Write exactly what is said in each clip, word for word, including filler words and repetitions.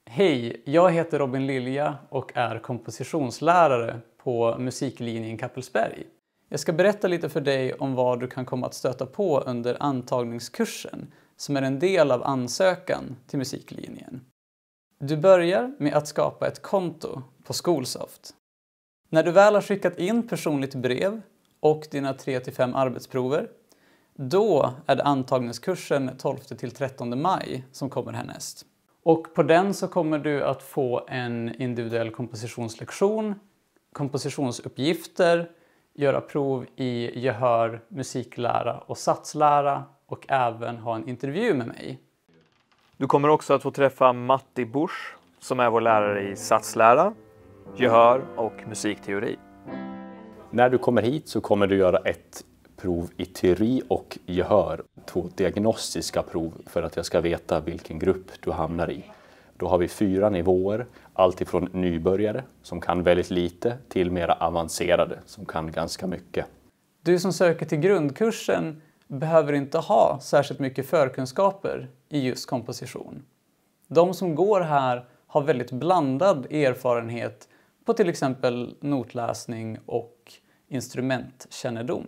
Hej, jag heter Robin Lilja och är kompositionslärare på musiklinjen Kappelsberg. Jag ska berätta lite för dig om vad du kan komma att stöta på under antagningskursen som är en del av ansökan till musiklinjen. Du börjar med att skapa ett konto på Skolsoft. När du väl har skickat in personligt brev och dina tre till fem arbetsprover, då är det antagningskursen tolfte till trettonde maj som kommer härnäst. Och på den så kommer du att få en individuell kompositionslektion, kompositionsuppgifter, göra prov i gehör, musiklära och satslära och även ha en intervju med mig. Du kommer också att få träffa Matti Busch som är vår lärare i satslära, gehör och musikteori. När du kommer hit så kommer du göra ett prov i teori och gehör. Två diagnostiska prov för att jag ska veta vilken grupp du hamnar i. Då har vi fyra nivåer, allt ifrån nybörjare som kan väldigt lite till mera avancerade som kan ganska mycket. Du som söker till grundkursen behöver inte ha särskilt mycket förkunskaper i just komposition. De som går här har väldigt blandad erfarenhet på till exempel notläsning och instrumentkännedom.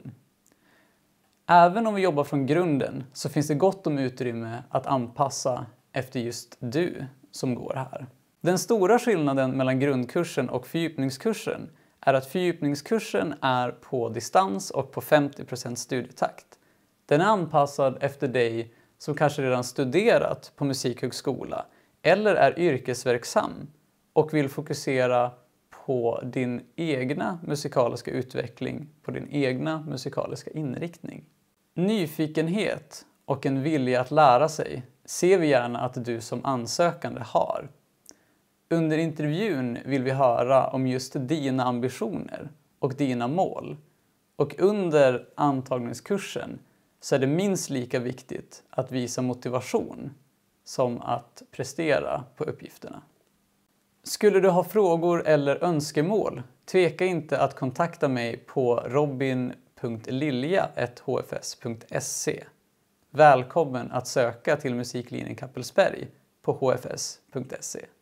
Även om vi jobbar från grunden så finns det gott om utrymme att anpassa efter just du som går här. Den stora skillnaden mellan grundkursen och fördjupningskursen är att fördjupningskursen är på distans och på femtio procent studietakt. Den är anpassad efter dig som kanske redan studerat på musikhögskola eller är yrkesverksam och vill fokusera på din egna musikaliska utveckling, på din egna musikaliska inriktning. Nyfikenhet och en vilja att lära sig ser vi gärna att du som ansökande har. Under intervjun vill vi höra om just dina ambitioner och dina mål. Och under antagningskursen så är det minst lika viktigt att visa motivation som att prestera på uppgifterna. Skulle du ha frågor eller önskemål, tveka inte att kontakta mig på robin punkt lilja at h f s punkt se. Välkommen att söka till musiklinjen Kappelsberg på h f s punkt se.